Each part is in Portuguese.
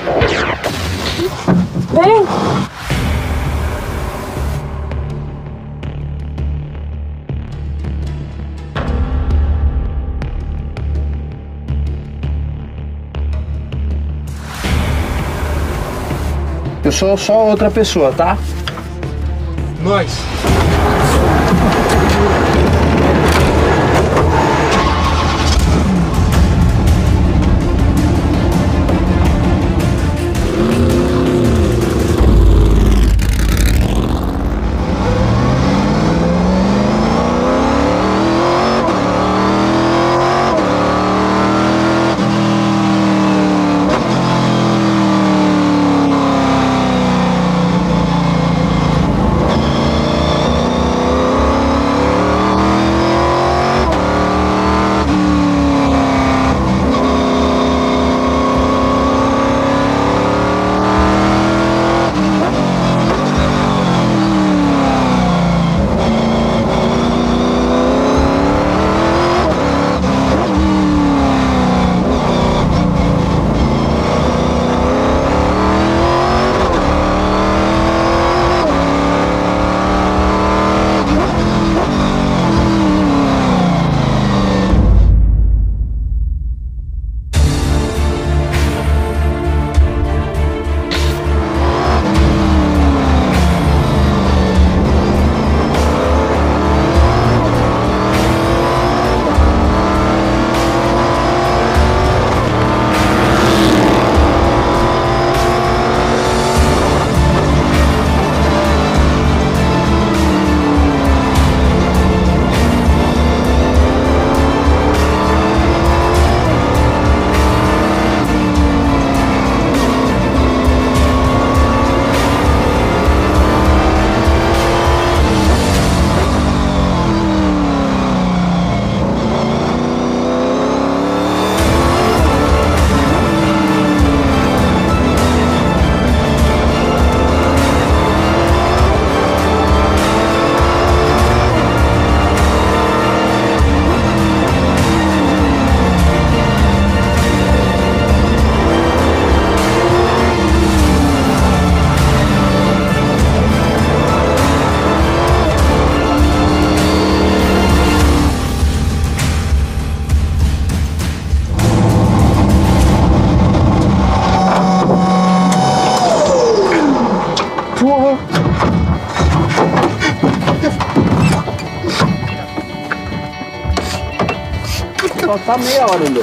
Vem! Eu sou só outra pessoa, tá? Nós. Só tá meia hora ainda.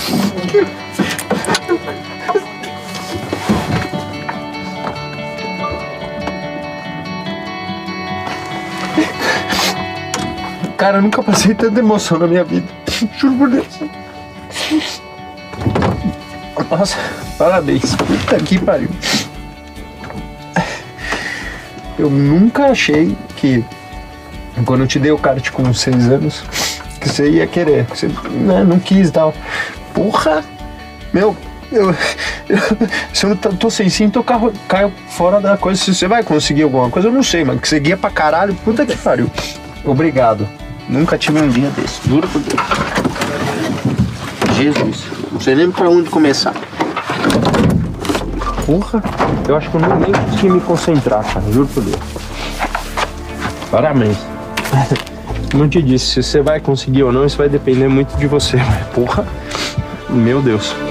Cara, eu nunca passei tanta emoção na minha vida. Juro por Deus. Nossa, parabéns. Puta que pariu. Eu nunca achei que, quando eu te dei o kart com 6 anos, que você ia querer. Que você, né, não quis e tal. Porra! Meu, se eu tô sem cinto, o carro caiu fora da coisa. Se você vai conseguir alguma coisa, eu não sei, mas que você guia pra caralho, puta que pariu. Obrigado. Nunca tive um dia desse, juro por Deus. Jesus, não sei nem pra onde começar. Porra, eu acho que eu nem consegui me concentrar, cara, juro por Deus. Parabéns. Como eu te disse, se você vai conseguir ou não, isso vai depender muito de você, mas porra, meu Deus.